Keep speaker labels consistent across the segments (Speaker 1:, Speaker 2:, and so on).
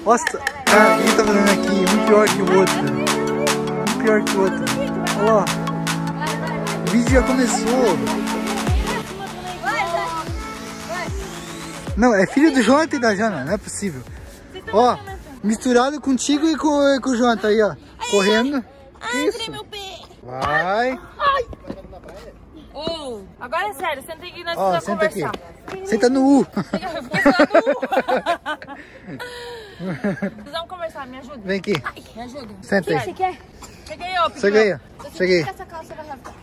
Speaker 1: Nossa, cara, quem tá fazendo aqui? Um pior que o outro. Um pior que o outro. Olha lá. O vídeo já começou. Não, é filho do Jonathan e da Jana, não é possível. Ó, misturado contigo e com o Jonathan aí, ó. Correndo.
Speaker 2: Ai,
Speaker 1: isso?
Speaker 2: meu pé.
Speaker 1: Vai.
Speaker 2: Agora é sério, senta aqui e nós
Speaker 1: Ó,
Speaker 2: precisamos
Speaker 1: senta aqui.
Speaker 2: conversar.
Speaker 1: Senta no U.
Speaker 2: Precisamos conversar, me ajuda.
Speaker 1: Vem aqui.
Speaker 2: Ai, me ajuda.
Speaker 1: Senta aí.
Speaker 2: Você quer? Cheguei, ó.
Speaker 1: Cheguei. Cheguei.
Speaker 2: Essa calça vai rápido.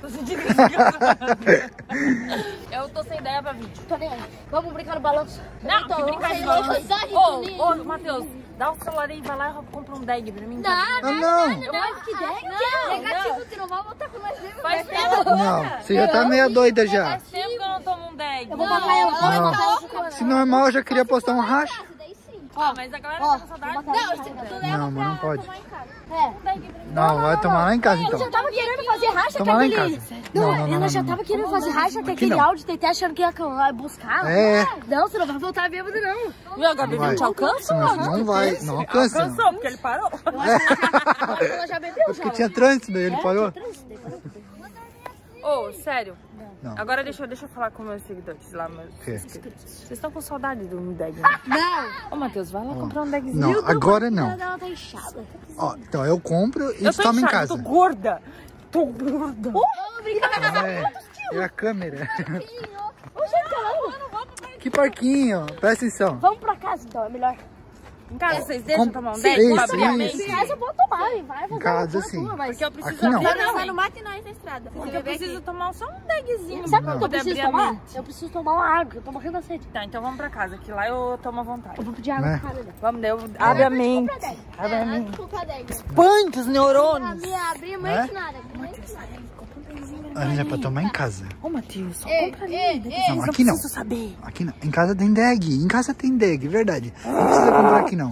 Speaker 2: Eu tô sem ideia pra vídeo.
Speaker 3: Tô nem aí. Vamos brincar no balanço.
Speaker 2: Não, que brincar de balanço. Ô, Matheus, dá o celular aí e vai lá e compra um dag pra mim.
Speaker 1: Não.
Speaker 3: Que ideia? Negativo, tu não vai voltar com mais tempo.
Speaker 2: Faz tempo.
Speaker 1: Não, você já tá meia doida já.
Speaker 2: Faz tempo que eu não tomo um dag.
Speaker 3: Eu vou pagar ela.
Speaker 1: Não. Se normal, eu já queria postar um racha.
Speaker 2: Ah, mas a galera tá com saudade.
Speaker 1: Não, mas não pode.
Speaker 3: É.
Speaker 1: Não, vai tomar lá em casa
Speaker 3: Ela
Speaker 1: então.
Speaker 3: já tava querendo fazer racha
Speaker 1: Toma lá em
Speaker 3: aquele...
Speaker 1: casa.
Speaker 3: Ela já tava querendo fazer racha que aquele
Speaker 1: não.
Speaker 3: áudio, TT achando que ia buscar.
Speaker 1: É.
Speaker 3: Não, você não vai voltar bêbado, não.
Speaker 2: Meu, Gabi,
Speaker 1: Vai.
Speaker 2: não te alcança?
Speaker 1: Não vai, não alcança.
Speaker 2: Alcançou, porque ele parou.
Speaker 3: Ela já bebeu, já.
Speaker 1: Porque tinha trânsito, daí ele parou.
Speaker 2: Ô, sério.
Speaker 1: Não.
Speaker 2: Agora deixa eu falar com meus seguidores lá, meus
Speaker 1: quê?
Speaker 2: inscritos. Vocês estão com saudade de um dag, né?
Speaker 3: Não.
Speaker 2: Ô, Matheus, vai lá comprar um dagzinho.
Speaker 1: Não, agora não.
Speaker 3: Ela tá inchada.
Speaker 1: Ó, então eu compro e
Speaker 2: Eu tô
Speaker 1: toma em
Speaker 2: inchada,
Speaker 1: casa.
Speaker 2: tô gorda. Tô gorda.
Speaker 3: Vamos brincar na casa.
Speaker 1: É a câmera.
Speaker 3: Ô,
Speaker 1: Que parquinho, presta atenção.
Speaker 3: vamos pra casa, então, é melhor.
Speaker 2: Em casa vocês deixam tomar um
Speaker 1: Sim,
Speaker 2: dag?
Speaker 1: isso,
Speaker 2: Pra abrir a mente?
Speaker 1: isso.
Speaker 3: Em casa eu vou tomar, e vai fazer
Speaker 1: Em casa,
Speaker 3: uma
Speaker 1: sim.
Speaker 3: tua, mas...
Speaker 2: Porque eu preciso
Speaker 1: Aqui não.
Speaker 2: abrir a mente.
Speaker 4: Não mate nós na estrada.
Speaker 2: Porque eu preciso tomar só um dagzinho.
Speaker 3: Sabe
Speaker 2: pra
Speaker 3: o que eu
Speaker 2: poder
Speaker 3: preciso
Speaker 2: abrir a
Speaker 3: tomar?
Speaker 2: mente.
Speaker 3: Eu preciso tomar uma água, eu tô morrendo da sede.
Speaker 2: Tá, então vamos pra casa, que lá eu tomo à vontade.
Speaker 3: Eu vou pedir água
Speaker 1: Né?
Speaker 3: pro cara ali.
Speaker 2: Vamos, daí eu abro a mente. Abre a mente.
Speaker 4: Comprar 10.
Speaker 2: Expande os neurônios.
Speaker 4: Abrir muito nada.
Speaker 1: Mas é pra tomar em casa.
Speaker 2: Ô, Matheus, só compra ali.
Speaker 1: Não, aqui não.
Speaker 2: Preciso saber.
Speaker 1: Aqui não. Em casa tem dag. Em casa tem dag, verdade. Não precisa comprar aqui não.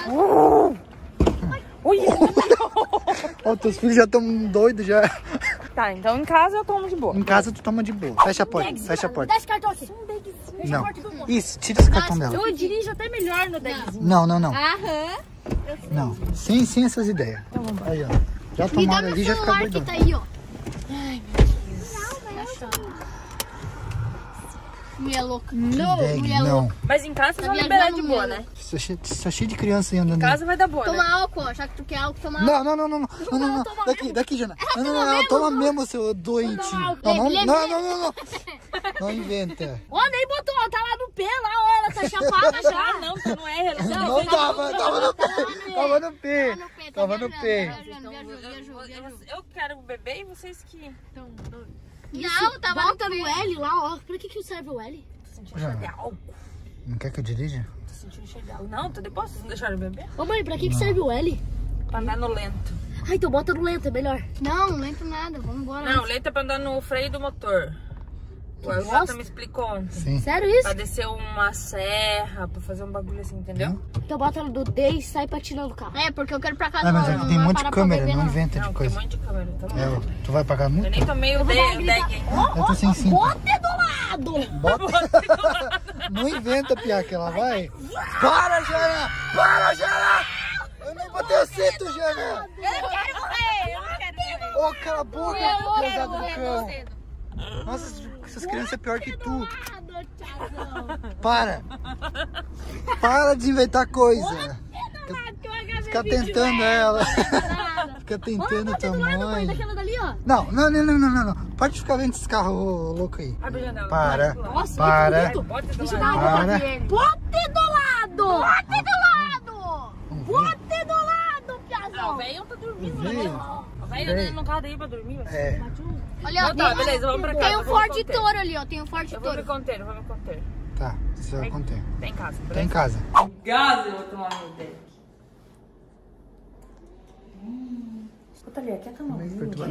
Speaker 2: Ui.
Speaker 1: Ó, teus filhos já estão doidos já.
Speaker 2: Tá, então em casa eu tomo de boa.
Speaker 1: Em casa tu toma de boa. Fecha a porta, fecha a porta.
Speaker 3: Dá esse cartão aqui.
Speaker 1: Não. Isso, tira esse cartão dela.
Speaker 3: Eu dirijo até melhor no dagzinho.
Speaker 1: Não.
Speaker 4: Aham.
Speaker 1: Não. Sem essas ideias. Aí, ó. Já tomaram ali, já fica doidão.
Speaker 4: Tá aí, ó. Mulher louca.
Speaker 1: Dag, não.
Speaker 2: Mas em casa vocês vão
Speaker 4: Tá
Speaker 2: liberar
Speaker 4: viajando
Speaker 2: de boa,
Speaker 4: mesmo.
Speaker 2: né?
Speaker 1: Tá cheio de criança aí andando.
Speaker 2: Em casa vai dar boa,
Speaker 4: Toma
Speaker 2: né?
Speaker 4: álcool, já que tu quer álcool, toma álcool.
Speaker 1: Não. Daqui, Jana. Não, toma mesmo, seu doente. Não inventa.
Speaker 3: Ó, nem botou, ó, tá lá no pé, lá, ó, ela tá chapada já.
Speaker 2: Ah, não, você não é.
Speaker 1: Não tava no pé. Tava no pé.
Speaker 2: Eu quero beber e vocês que...
Speaker 4: Não, tava
Speaker 3: Bota no L lá, ó. Pra que serve o L?
Speaker 2: Tô sentindo cheiro de álcool.
Speaker 1: Não quer que eu dirija?
Speaker 2: Tô sentindo cheiro de álcool. Não, depois vocês não deixaram eu beber?
Speaker 3: Ô, mãe, pra que serve o L?
Speaker 2: Pra andar no lento.
Speaker 3: Ah, então bota no lento, é melhor.
Speaker 4: Não lento nada, vamos embora.
Speaker 2: Não, lento é pra andar no freio do motor. O Jota me explicou ontem.
Speaker 1: Sim.
Speaker 3: Sério isso?
Speaker 2: Pra descer uma serra, pra fazer um bagulho assim, entendeu?
Speaker 3: Então bota no do D e sai patinando o carro.
Speaker 4: É, porque eu quero ir pra casa.
Speaker 1: Ah, mas
Speaker 4: não
Speaker 1: aqui tem um
Speaker 4: vai
Speaker 1: monte
Speaker 4: parar
Speaker 1: de
Speaker 4: pra
Speaker 1: câmera,
Speaker 4: beber,
Speaker 1: não inventa
Speaker 2: Não,
Speaker 1: de
Speaker 2: tem um
Speaker 1: coisa.
Speaker 2: monte de câmera. Tá bom.
Speaker 1: É, tu vai pagar muito?
Speaker 2: Eu nem tomei o dag, hein?
Speaker 1: Eu tô sem cinto.
Speaker 3: Bota do lado!
Speaker 1: Bota. Não inventa, Pia, que ela vai. Para, Jana! Para, Jana! Eu nem botei o cinto, Jana!
Speaker 4: Eu não quero morrer, eu não quero morrer.
Speaker 1: Ô, cala a boca, pesado do cão. Nossa, essas crianças é pior que tu. Para. Para de inventar coisa. Fica tentando ela. Fica tentando tua mãe.
Speaker 3: Daquela dali, ó.
Speaker 1: Não. Pode ficar vendo esses carros loucos aí.
Speaker 2: Abre a janela.
Speaker 1: Para.
Speaker 3: Nossa,
Speaker 1: Para.
Speaker 3: que bonito.
Speaker 2: Bota do
Speaker 3: Deixa eu
Speaker 2: lado.
Speaker 3: dar uma
Speaker 1: Para.
Speaker 3: Bote do lado! Bote do lado!
Speaker 1: Vamos ver.
Speaker 3: Bote do lado,
Speaker 2: Ah, o
Speaker 3: piazão!
Speaker 2: velho tá dormindo,
Speaker 1: Veio.
Speaker 2: né? O velho anda no carro daí pra dormir, velho.
Speaker 1: É.
Speaker 4: Olha, ó,
Speaker 2: Então tá, beleza, vamos pra casa.
Speaker 4: tem um Ford Toro ali, ó. Tem um Ford
Speaker 2: Eu vou me
Speaker 4: Toro.
Speaker 2: conter, eu vou me conter.
Speaker 1: Tá, você vai conter.
Speaker 2: Tá em casa,
Speaker 1: Tá em casa.
Speaker 2: Em casa eu vou tomar meu deck. Escuta ali, quieta não.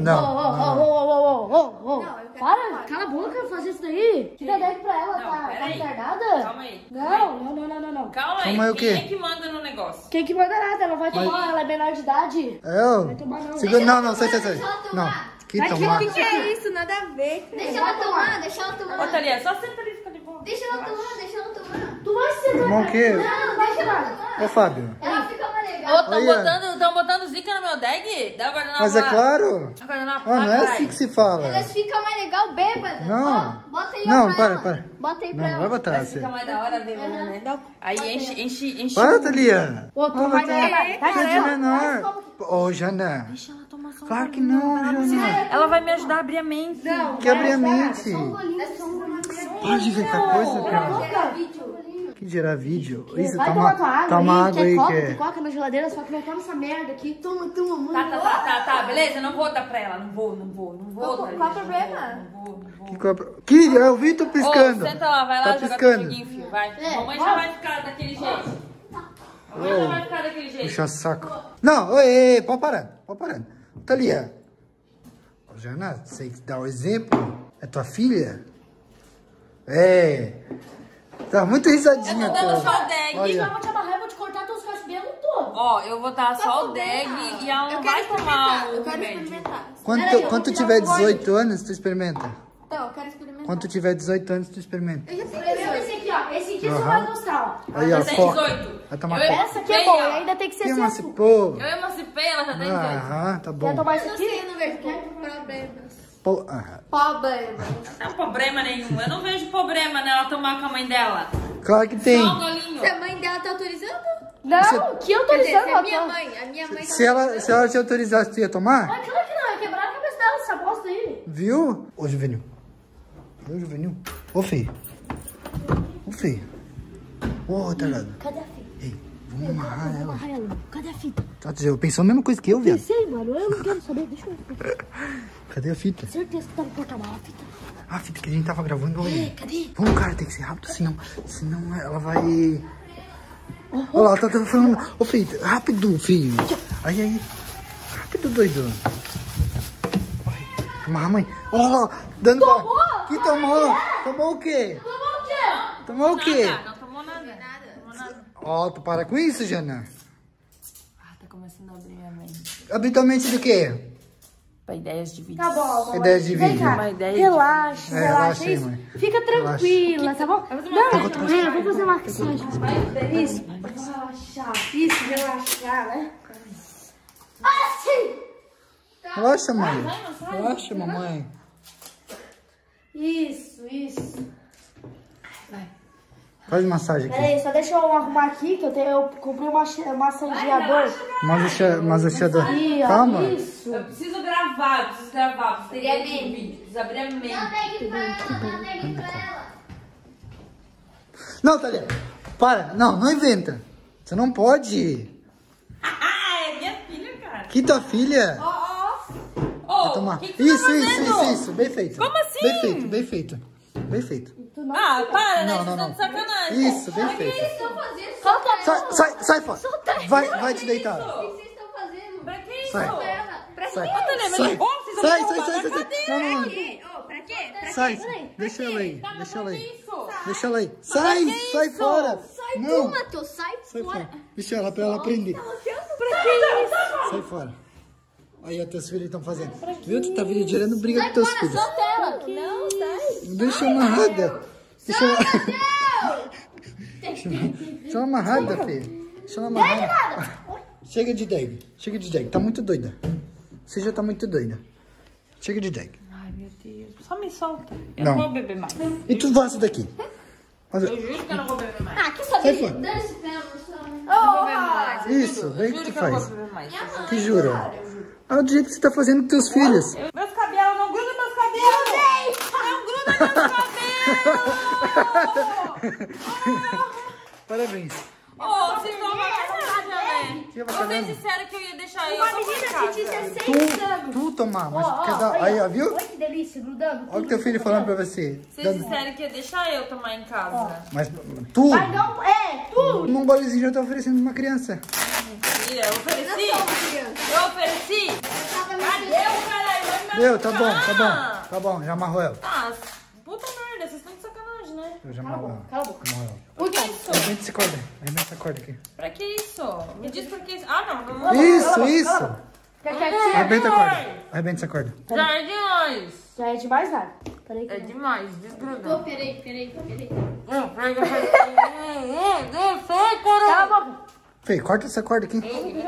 Speaker 1: Não.
Speaker 3: Para, cala a boca, fazer isso daí. Tira deck pra ela,
Speaker 2: Não,
Speaker 3: tá
Speaker 2: peraí.
Speaker 3: retardada?
Speaker 2: Calma aí.
Speaker 3: Não.
Speaker 2: Calma aí,
Speaker 1: Calma aí, o quê?
Speaker 2: quem é que manda no negócio?
Speaker 3: Quem que manda nada, ela vai tomar, ela é menor de idade.
Speaker 1: Eu?
Speaker 3: tomar não.
Speaker 1: Segura, não, sai. Não. Que tomar?
Speaker 4: Que é isso? Nada a ver. Deixa ela tomar, deixa ela
Speaker 2: Ô,
Speaker 4: tomar.
Speaker 2: Thalia, só senta ali e fica de boa.
Speaker 4: Deixa ela tomar, deixa ela tomar.
Speaker 3: Tu vai ser
Speaker 1: Tomar o quê?
Speaker 4: Não, deixa ela tomar.
Speaker 1: Ô, Fábio.
Speaker 4: Ela
Speaker 2: Estão botando zica no meu deck? Dá guardanapo.
Speaker 1: Mas é claro.
Speaker 2: Guardanapo.
Speaker 1: Não é assim que se fala.
Speaker 4: Elas ficam mais legal bêbadas.
Speaker 1: Não.
Speaker 4: Bota aí
Speaker 1: Não,
Speaker 4: pra ela.
Speaker 1: para.
Speaker 4: Bota aí pra
Speaker 1: Não,
Speaker 4: ela.
Speaker 1: vai botar assim.
Speaker 2: Fica mais da hora ver, né? Aí enche.
Speaker 1: Para, Thalia.
Speaker 3: Ô, tu vai ganhar.
Speaker 1: Tá de menor. Ô, Jana.
Speaker 2: Deixa ela tomar só um
Speaker 1: Claro que não, Jana.
Speaker 2: Ela vai me ajudar a abrir a mente.
Speaker 3: Não.
Speaker 1: Que abrir a mente. Para de inventar coisa, cara. Que gerar vídeo. Isso,
Speaker 3: Vai tomar tua água
Speaker 1: toma
Speaker 3: aí,
Speaker 1: água aí,
Speaker 3: copo,
Speaker 1: que
Speaker 3: tu
Speaker 1: é.
Speaker 3: coloca na geladeira, só que não toma essa merda aqui. Toma, mano.
Speaker 2: Tá, beleza? Não vou dar pra ela. Não vou.
Speaker 4: Qual o problema?
Speaker 1: Que eu vi tu piscando.
Speaker 2: Senta lá, vai lá
Speaker 1: Tá
Speaker 2: jogar
Speaker 1: piscando.
Speaker 2: teu joguinho, filho. Vai. Mamãe já vai ficar daquele jeito. Mamãe já vai ficar daquele jeito.
Speaker 1: Puxa saco. Não, oi, pode parar. Thalia. Ô, Jana, você dá o exemplo. É tua filha? É. Tá muito risadinha,
Speaker 2: Eu tô dando
Speaker 1: cara.
Speaker 2: só o deck.
Speaker 3: Eu
Speaker 1: Olha.
Speaker 3: vou te amarrar, eu vou te cortar teus cabelos todos.
Speaker 2: Ó, eu vou dar só o deck e ela não vai tomar o
Speaker 4: Eu quero
Speaker 2: remédio.
Speaker 4: experimentar.
Speaker 1: Quando tu tiver 18 anos, tu experimenta.
Speaker 4: Então, eu quero experimentar.
Speaker 1: Quando tu tiver 18 anos, tu experimenta.
Speaker 4: Eu já
Speaker 3: Esse aqui, ó. Esse aqui você
Speaker 1: Aham.
Speaker 3: vai gostar, ó.
Speaker 1: Aí, ó,
Speaker 2: Já tem
Speaker 1: foca.
Speaker 2: 18.
Speaker 1: Vai tomar
Speaker 2: Eu-
Speaker 1: foca.
Speaker 3: Essa aqui é boa, e ainda tem que ser
Speaker 1: Que
Speaker 3: assim.
Speaker 1: emancipou.
Speaker 2: Eu emancipei, ela já tem 18.
Speaker 1: Aham, tá
Speaker 3: Quer
Speaker 1: bom.
Speaker 3: tomar isso
Speaker 4: não
Speaker 3: aqui?
Speaker 4: sei, eu não vejo problemas.
Speaker 1: Aham.
Speaker 4: Problema.
Speaker 2: Não tem problema nenhum. Eu não vejo problema nela tomar com a mãe dela.
Speaker 1: Claro que tem.
Speaker 2: Só um golinho.
Speaker 4: Se a mãe dela tá autorizando?
Speaker 3: Não, que eu tô
Speaker 4: Quer dizer,
Speaker 3: dizendo,
Speaker 4: se
Speaker 3: ó.
Speaker 4: a minha mãe tá
Speaker 1: Se ela te autorizasse, tu ia tomar?
Speaker 3: Mas claro que não, ia quebrar a cabeça dela, essa bosta aí.
Speaker 1: Viu? Ô, Juvenil. Ô, filho. Ô, tarado.
Speaker 3: Cadê a fita?
Speaker 1: Ei, vamos amarrar ela.
Speaker 3: Amarra ela. Cadê a fita?
Speaker 1: Tá dizendo, pensou a mesma coisa que eu, viado.
Speaker 3: Sei, mano, eu não quero saber, deixa eu ver.
Speaker 1: Cadê a fita?
Speaker 3: Certeza que tá no porta-malas, a fita.
Speaker 1: A fita que a gente tava gravando hoje.
Speaker 3: Cadê?
Speaker 1: Vamos, cara, tem que ser rápido, senão ela vai... Olha lá, ela tá falando... Ô, filho, rápido, filho. Aí. Rápido, doido. Amarra, mãe. Olha lá, dando...
Speaker 3: Tomou?
Speaker 1: Que tomou? Tomou o quê? Tomou o quê?
Speaker 2: Não tomou nada.
Speaker 1: Ó, tu para com isso, Jana.
Speaker 2: Ah, tá começando a abrir minha mente.
Speaker 1: Habitualmente do quê?
Speaker 2: Pra ideias de vídeo.
Speaker 3: Tá bom, mamãe.
Speaker 1: Ideias de
Speaker 3: Vem
Speaker 1: vídeo.
Speaker 3: cá,
Speaker 2: Uma ideia de
Speaker 3: relaxa,
Speaker 1: vídeo. Relaxa aí,
Speaker 3: isso.
Speaker 1: mãe.
Speaker 3: Fica tranquila, tá bom? Não, vou fazer uma massagem. Isso, relaxar. Isso, relaxar, né? Assim!
Speaker 1: Relaxa, mãe. Relaxa, mamãe.
Speaker 3: Isso.
Speaker 1: Faz massagem aqui.
Speaker 3: Peraí, só deixa eu arrumar aqui, que eu comprei um massageador.
Speaker 1: Massageador.
Speaker 3: Aqui, ó,
Speaker 1: Calma.
Speaker 3: isso.
Speaker 2: Eu preciso gravar, preciso ter ideia de vídeo. Preciso abrir a mente.
Speaker 4: Pra ela.
Speaker 1: Não, Thalia. Para. Não inventa. Você não pode.
Speaker 2: Ah, é minha filha, cara.
Speaker 1: Que tua filha?
Speaker 2: Ô,
Speaker 1: Tomar.
Speaker 2: que você tá fazendo?
Speaker 1: Isso. Bem feito.
Speaker 2: Como assim?
Speaker 1: Bem feito.
Speaker 2: Ah, para, né?
Speaker 1: Não.
Speaker 2: Vocês estão de sacanagem.
Speaker 1: Isso, bem feito.
Speaker 4: Estão fazendo?
Speaker 1: Sai fora. Vai te deitar.
Speaker 4: O que vocês estão fazendo?
Speaker 2: Pra que isso?
Speaker 1: Sai.
Speaker 4: Ela. Pra quê?
Speaker 1: Sai.
Speaker 2: Mas
Speaker 1: Sai.
Speaker 2: ô, vocês vão
Speaker 1: Sai.
Speaker 2: roubar na cadeira.
Speaker 4: Ô, pra quê?
Speaker 1: Sai. Deixa ela aí. Deixa ela aí.
Speaker 2: que
Speaker 1: Sai
Speaker 2: isso?
Speaker 1: fora.
Speaker 4: Sai
Speaker 1: Não.
Speaker 4: tu, Matheus. Sai
Speaker 1: Sai
Speaker 4: fora.
Speaker 1: fora. Deixa ela pra ela aprender.
Speaker 2: Pra que isso?
Speaker 1: Sai fora. Aí, os teus filhos estão fazendo. Viu? Tu tá gerando briga com teus filhos.
Speaker 4: Solta ela. Não, sai.
Speaker 1: Deixa amarrada. Deixa ela amarrada, filho. Deixa ela amarrada. Chega de drag. Tá muito doida. Você já tá muito doida. Chega de drag.
Speaker 2: Ai, meu Deus. Só me solta. Eu
Speaker 1: Não.
Speaker 2: não vou beber mais.
Speaker 1: E tu vaza daqui.
Speaker 2: Eu juro que eu não vou beber mais.
Speaker 4: Ah, que
Speaker 1: Sai
Speaker 4: saber?
Speaker 1: fora.
Speaker 4: Dane-se pra ela.
Speaker 2: Não vou beber mais.
Speaker 1: Isso, vem que
Speaker 2: Juro
Speaker 1: tu
Speaker 2: que eu não
Speaker 1: faz.
Speaker 2: vou beber mais.
Speaker 1: Que jura? Olha do jeito que você tá fazendo com teus filhos.
Speaker 2: Meus cabelos, não gruda meus cabelos! Não gruda meus cabelos!
Speaker 1: Parabéns.
Speaker 2: Ô, vocês estão bacana, né?
Speaker 1: Que bacana.
Speaker 2: Vocês disseram que eu ia deixar eu
Speaker 3: Uma
Speaker 2: tomar em
Speaker 3: menina
Speaker 2: casa.
Speaker 3: que tinha 6 anos.
Speaker 1: Tu tomar, mas
Speaker 3: Ó,
Speaker 1: quer dar...
Speaker 3: olha,
Speaker 1: Aí, ó, viu?
Speaker 3: Olha que delícia, grudando.
Speaker 1: Olha o que teu filho falando pra você.
Speaker 2: Vocês disseram que ia deixar eu tomar em casa.
Speaker 1: Mas tu,
Speaker 3: Vai, não, tu.
Speaker 1: num bolezinho já tá oferecendo pra uma criança.
Speaker 2: Mentira, eu ofereci? Eu ofereci? Cadê o caralho? Vai me
Speaker 1: Deu, tá
Speaker 2: machucar.
Speaker 1: bom, já amarrou ela.
Speaker 2: Ah, puta merda, vocês estão de sacanagem, né?
Speaker 1: Eu já amarrou ela.
Speaker 3: Cala a boca.
Speaker 1: Amarrou ela.
Speaker 2: Por que isso?
Speaker 1: Arrebenta essa corda aqui.
Speaker 2: Pra que isso? Me diz por que isso. Ah, não, vamos
Speaker 1: Isso.
Speaker 3: Quer que é
Speaker 1: Arrebenta essa corda.
Speaker 2: Já é demais.
Speaker 3: Já é demais nada. Peraí que
Speaker 2: É demais, desgruda.
Speaker 4: Peraí.
Speaker 2: Não, pega. Não sei, coroa.
Speaker 3: Cala a boca.
Speaker 1: Fê, corta essa corda aqui.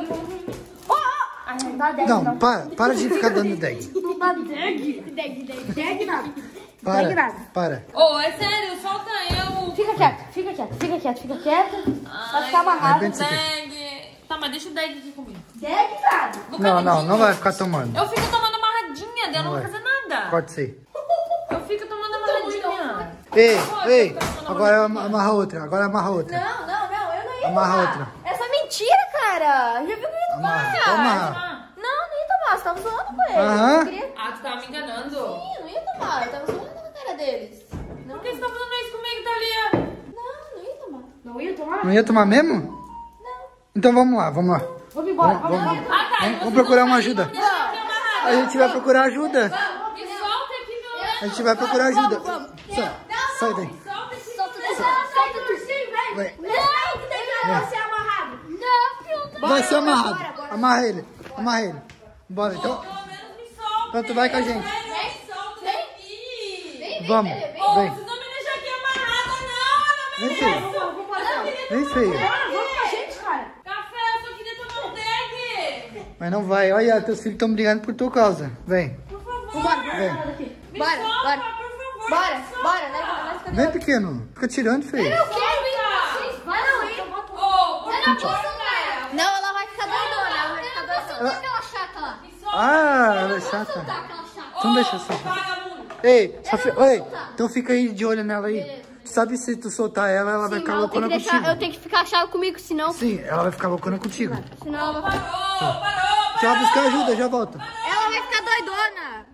Speaker 3: Não dá deg,
Speaker 1: Não, para de ficar dando deg.
Speaker 3: Não dá deg. Deg nada.
Speaker 1: Para.
Speaker 2: Ô, é sério, solta eu.
Speaker 3: Fica quieto. Vai ficar amarrado.
Speaker 1: Arrebenta isso aqui.
Speaker 2: Deg. Tá, mas deixa o Deg aqui comigo.
Speaker 3: Deg nada.
Speaker 1: Não vai ficar tomando.
Speaker 2: Eu fico tomando amarradinha dela, não vou
Speaker 1: vai.
Speaker 2: fazer nada.
Speaker 1: Corta isso aí.
Speaker 2: Eu fico tomando amarradinha.
Speaker 1: Ei, agora amarra outra. Agora amarra outra.
Speaker 4: Não, eu não ia
Speaker 1: Amarra
Speaker 4: tomar.
Speaker 1: outra.
Speaker 4: É só mentira, cara. Já viu que eu ia tomar.
Speaker 1: Amarra, amarra.
Speaker 4: Não ia tomar. Você tava zoando com ele.
Speaker 1: Aham.
Speaker 4: Eu queria...
Speaker 2: Ah, tu tava me enganando.
Speaker 4: Sim, eu não ia tomar. Eu tava zoando com a cara deles. Não,
Speaker 2: Por que você tá fazendo isso comigo, Thalia?
Speaker 4: não ia tomar.
Speaker 3: Não ia tomar?
Speaker 1: Não ia tomar mesmo? Não. Então vamos lá.
Speaker 3: Vamos embora.
Speaker 1: Vamos procurar uma ajuda. A gente vai procurar ajuda.
Speaker 2: Me solta aqui, meu
Speaker 1: A gente vai procurar ajuda. Sai daí.
Speaker 3: Solta o ursinho, velho.
Speaker 1: Vai.
Speaker 3: Não, deixa você amarrado. Não,
Speaker 1: Vai ser amarrado. Amarra ele. Bora então.
Speaker 2: Pelo menos me solta.
Speaker 1: Então tu vai com a gente.
Speaker 2: Me solta daqui.
Speaker 1: Vamos.
Speaker 2: Ô,
Speaker 1: Vem.
Speaker 2: vocês não me deixam aqui amarrada, não. Eu não
Speaker 1: Vem,
Speaker 2: mereço.
Speaker 1: Vem, feio.
Speaker 3: vamos com a gente, cara.
Speaker 2: Café, eu só queria tomar um Deg.
Speaker 1: Mas não vai. Olha, teus filhos estão brigando por tua causa. Vem.
Speaker 2: Por favor.
Speaker 1: Vem.
Speaker 2: Me
Speaker 4: Bora,
Speaker 2: solta,
Speaker 4: bora.
Speaker 2: por favor.
Speaker 4: Bora,
Speaker 2: me solta.
Speaker 4: bora, né? Cadê?
Speaker 1: Vem, pequeno. Fica tirando, feio.
Speaker 2: Solta.
Speaker 3: Vai não ir.
Speaker 2: Ô, por favor, cara.
Speaker 4: Não, ela vai ficar doidona. Ela vai ficar doidona.
Speaker 3: Aquela chata lá.
Speaker 2: Me solta.
Speaker 1: Ah, ela é chata.
Speaker 3: Aquela chata.
Speaker 1: Então deixa só.
Speaker 2: Vagabundo.
Speaker 1: Ei, então fica aí de olho nela aí. Tu sabe se tu soltar ela vai ficar loucona contigo.
Speaker 3: Eu tenho que ficar chave comigo, senão...
Speaker 1: Sim, ela vai ficar loucona contigo.
Speaker 3: Senão ela vai...
Speaker 2: Parou.
Speaker 1: Já buscar ajuda, já volto.
Speaker 3: Ela vai ficar doidona.